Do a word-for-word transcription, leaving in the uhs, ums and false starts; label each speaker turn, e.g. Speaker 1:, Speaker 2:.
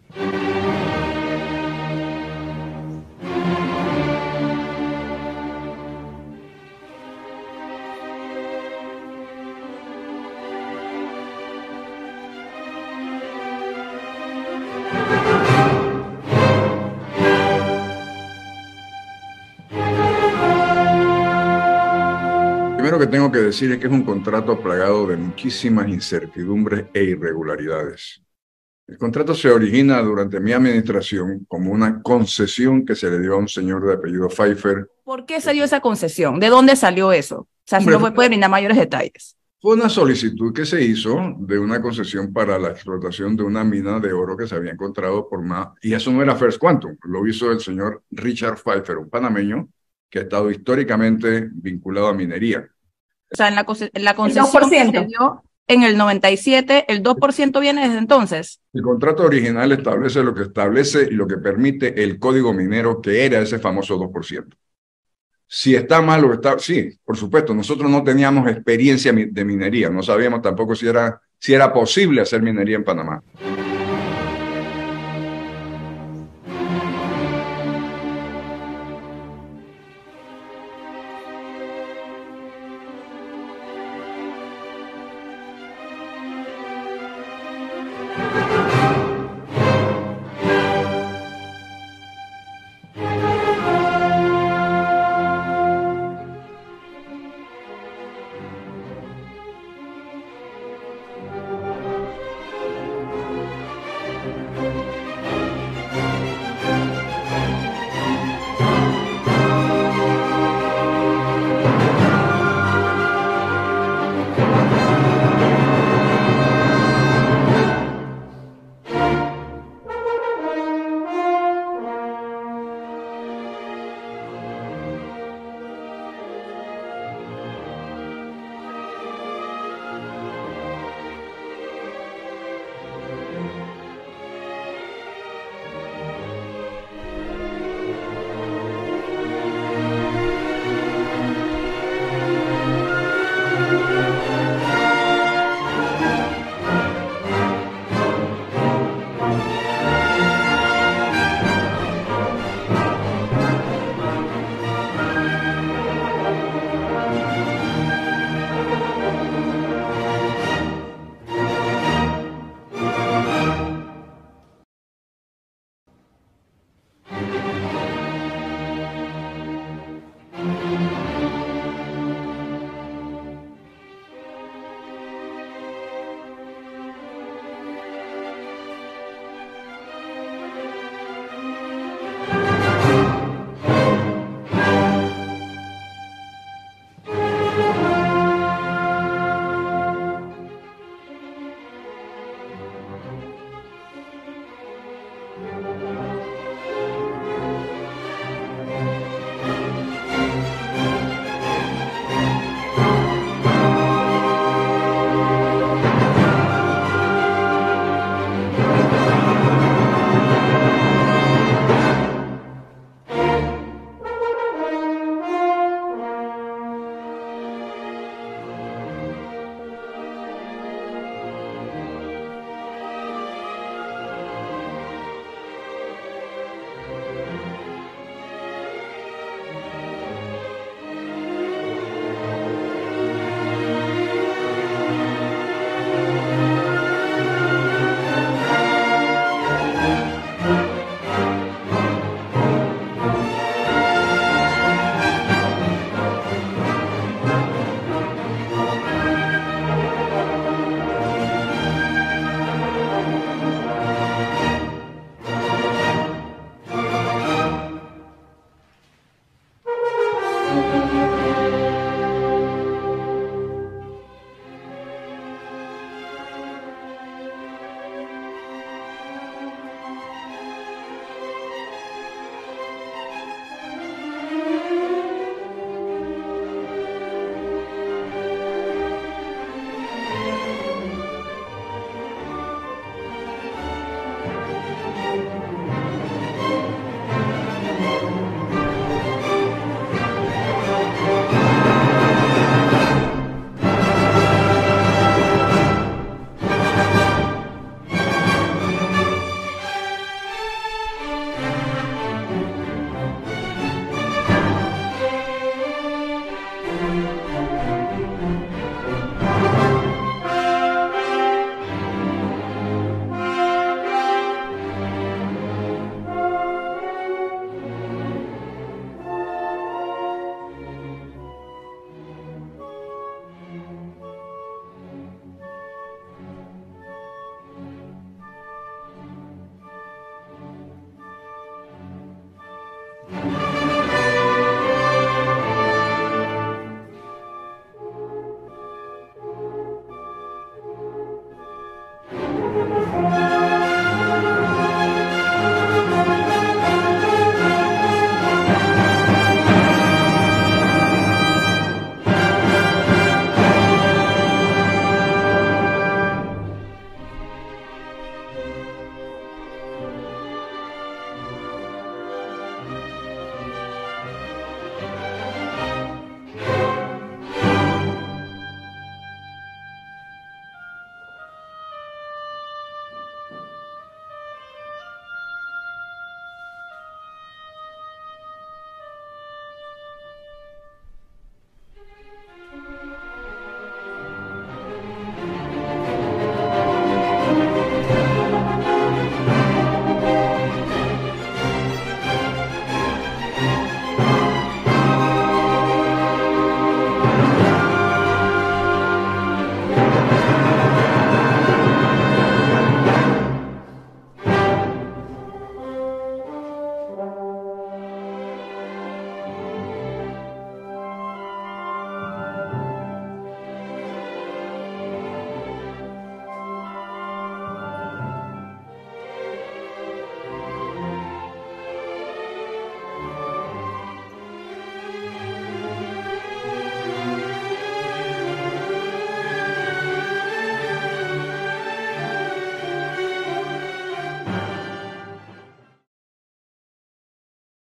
Speaker 1: Primero que tengo que decir es que es un contrato plagado de muchísimas incertidumbres e irregularidades. El contrato se origina durante mi administración como una concesión que se le dio a un señor de apellido Pfeiffer.
Speaker 2: ¿Por qué se dio esa concesión? ¿De dónde salió eso? O sea, Hombre, si no me puede brindar mayores detalles.
Speaker 1: Fue una solicitud que se hizo de una concesión para la explotación de una mina de oro que se había encontrado por más, y eso no era First Quantum, lo hizo el señor Richard Pfeiffer, un panameño que ha estado históricamente vinculado a minería.
Speaker 2: O sea, en la, en la concesión que se dio en el noventa y siete, ¿el dos por ciento viene desde entonces?
Speaker 1: El contrato original establece lo que establece y lo que permite el código minero, que era ese famoso dos por ciento. Si está mal o está... Sí, por supuesto, nosotros no teníamos experiencia de minería, no sabíamos tampoco si era, si era posible hacer minería en Panamá.